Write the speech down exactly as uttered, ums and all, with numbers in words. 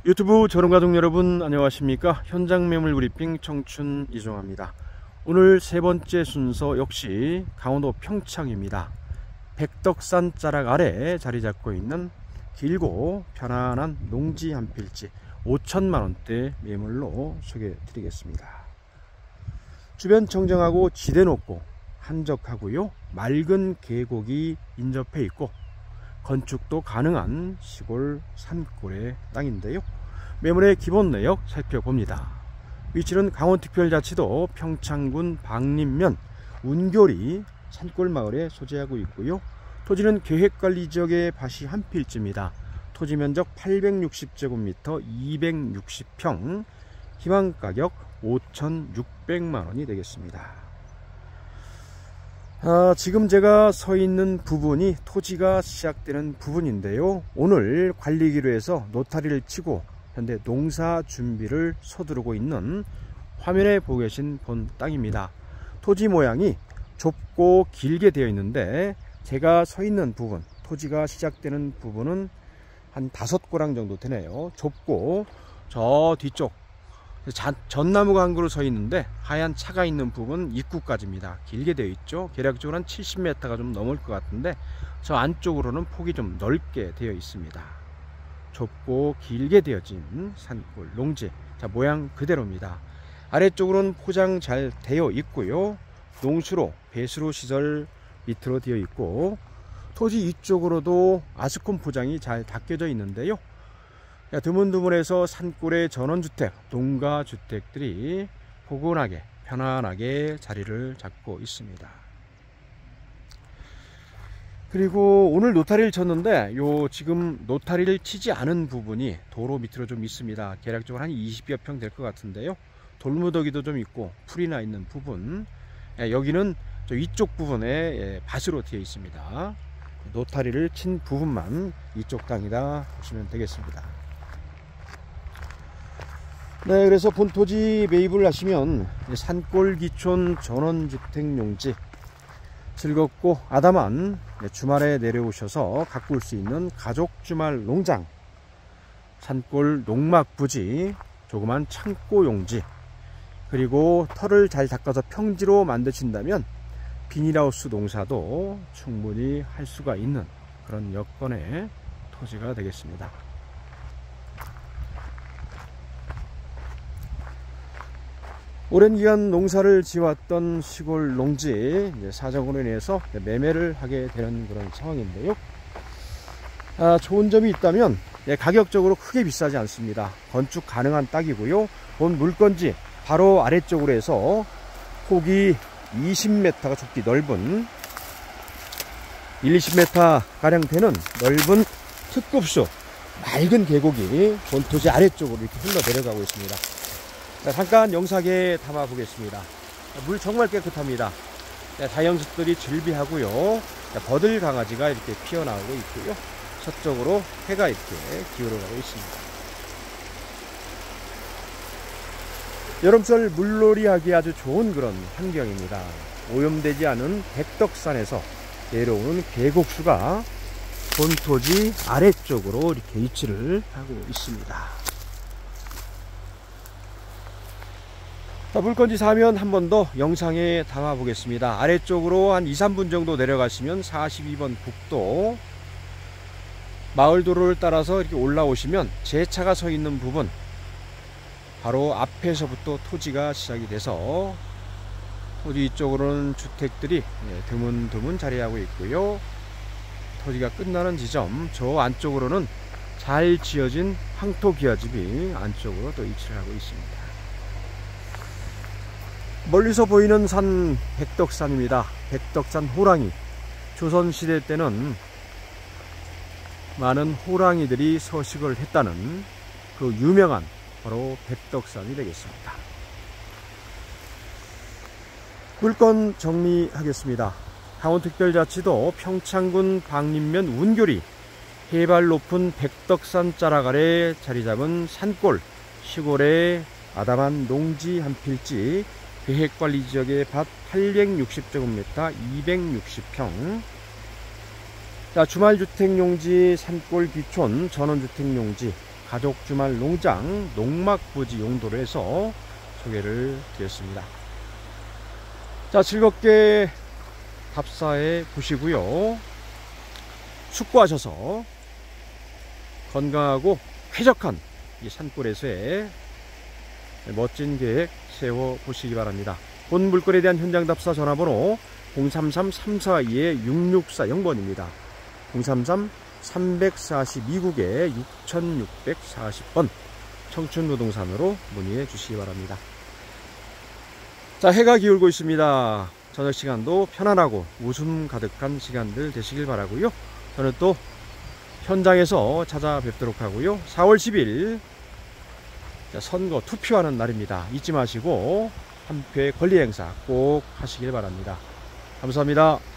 유튜브 저렴가족 여러분 안녕하십니까. 현장 매물 브리핑 청춘 이종화입니다. 오늘 세 번째 순서 역시 강원도 평창입니다. 백덕산 자락 아래 자리 잡고 있는 길고 편안한 농지 한 필지 오천만 원대 매물로 소개해 드리겠습니다. 주변 청정하고 지대 높고 한적하고요, 맑은 계곡이 인접해 있고 건축도 가능한 시골 산골의 땅인데요. 매물의 기본 내역 살펴봅니다. 위치는 강원특별자치도 평창군 방림면 운교리 산골마을에 소재하고 있고요. 토지는 계획관리지역의 밭이 한 필지입니다. 토지 면적 팔백육십 제곱미터 이백육십 평, 희망가격 오천육백만 원이 되겠습니다. 아, 지금 제가 서 있는 부분이 토지가 시작되는 부분인데요. 오늘 관리기로 해서 노타리를 치고 현재 농사 준비를 서두르고 있는 화면에 보고 계신 본 땅입니다. 토지 모양이 좁고 길게 되어 있는데 제가 서 있는 부분, 토지가 시작되는 부분은 한 다섯 고랑 정도 되네요. 좁고 저 뒤쪽 전나무가 한 그루 서 있는데 하얀 차가 있는 부분 입구까지입니다. 길게 되어 있죠. 계략적으로 한 칠십 미터가 좀 넘을 것 같은데 저 안쪽으로는 폭이 좀 넓게 되어 있습니다. 좁고 길게 되어진 산골 농지, 자 모양 그대로입니다. 아래쪽으로는 포장 잘 되어 있고요. 농수로 배수로 시설 밑으로 되어 있고 토지 이쪽으로도 아스콘 포장이 잘 닦여져 있는데요. 드문드문해서 산골의 전원주택, 농가주택들이 포근하게 편안하게 자리를 잡고 있습니다. 그리고 오늘 노타리를 쳤는데 요 지금 노타리를 치지 않은 부분이 도로 밑으로 좀 있습니다. 대략적으로 한 이십여 평 될 것 같은데요. 돌무더기도 좀 있고 풀이 나 있는 부분, 여기는 저 위쪽 부분에 밭으로 되어 있습니다. 노타리를 친 부분만 이쪽 땅이다 보시면 되겠습니다. 네, 그래서 본토지 매입을 하시면 산골 기촌 전원주택 용지, 즐겁고 아담한 주말에 내려오셔서 가꿀 수 있는 가족 주말 농장, 산골 농막 부지, 조그만 창고 용지, 그리고 털을 잘 닦아서 평지로 만드신다면 비닐하우스 농사도 충분히 할 수가 있는 그런 여건의 토지가 되겠습니다. 오랜 기간 농사를 지었던 시골 농지, 사정으로 인해서 매매를 하게 되는 그런 상황인데요. 아, 좋은 점이 있다면 가격적으로 크게 비싸지 않습니다. 건축 가능한 땅이고요. 본 물건지 바로 아래쪽으로 해서 폭이 이십 미터가 좁기 넓은 일, 이십 미터 가량 되는 넓은 특급수 맑은 계곡이 본토지 아래쪽으로 이렇게 흘러 내려가고 있습니다. 자, 잠깐 영상에 담아 보겠습니다. 물 정말 깨끗합니다. 자연숲들이 즐비하고요. 버들 강아지가 이렇게 피어나오고 있고요. 서쪽으로 해가 이렇게 기울어가고 있습니다. 여름철 물놀이 하기 아주 좋은 그런 환경입니다. 오염되지 않은 백덕산에서 내려오는 계곡수가 본토지 아래쪽으로 이렇게 위치를 하고 있습니다. 자, 물건지 사면 한 번 더 영상에 담아 보겠습니다. 아래쪽으로 한 이, 삼 분 정도 내려가시면 사십이 번 국도 마을도로를 따라서 이렇게 올라오시면 제 차가 서 있는 부분 바로 앞에서부터 토지가 시작이 돼서 토지 이쪽으로는 주택들이 드문드문 자리하고 있고요. 토지가 끝나는 지점 저 안쪽으로는 잘 지어진 황토기와집이 안쪽으로 또 위치를 하고 있습니다. 멀리서 보이는 산 백덕산입니다. 백덕산 호랑이, 조선시대 때는 많은 호랑이들이 서식을 했다는 그 유명한 바로 백덕산이 되겠습니다. 물건 정리하겠습니다. 강원특별자치도 평창군 방림면 운교리 해발 높은 백덕산 자락 아래 자리 잡은 산골 시골의 아담한 농지 한 필지, 계획관리지역의 밭 팔백육십 제곱미터 이백육십 평, 자, 주말주택용지, 산골 귀촌, 전원주택용지, 가족 주말 농장 농막부지 용도로 해서 소개를 드렸습니다. 자, 즐겁게 답사해 보시고요. 숙고하셔서 건강하고 쾌적한 이 산골에서의 멋진 계획 세워 보시기 바랍니다. 본 물건에 대한 현장 답사 전화번호 공삼삼 삼사이 육육사영 번입니다. 공삼삼 삼사이 국에 육육사십 번 청춘부동산으로 문의해 주시기 바랍니다. 자, 해가 기울고 있습니다. 저녁 시간도 편안하고 웃음 가득한 시간들 되시길 바라고요. 저는 또 현장에서 찾아뵙도록 하고요. 사월 십일 선거 투표하는 날입니다. 잊지 마시고 한 표의 권리 행사 꼭 하시길 바랍니다. 감사합니다.